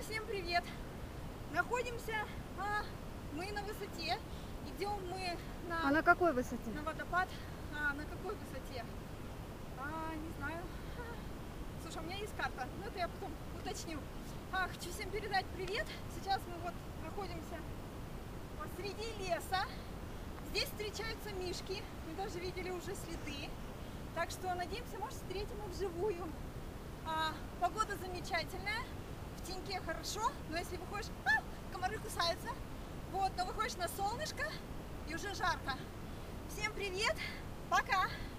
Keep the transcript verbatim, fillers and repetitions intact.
всем привет! Находимся а, мы на высоте, идем мы на, А на какой высоте? на водопад. А, на какой высоте? А, не знаю. Слушай, у меня есть карта, но это я потом уточню. А, хочу всем передать привет. Сейчас мы вот находимся посреди леса. Здесь встречаются мишки, мы даже видели уже следы. Так что надеемся, может, встретим их вживую. А, погода замечательная, в теньке хорошо, но если выходишь, а, комары кусаются. Вот, но выходишь на солнышко и уже жарко. Всем привет, пока!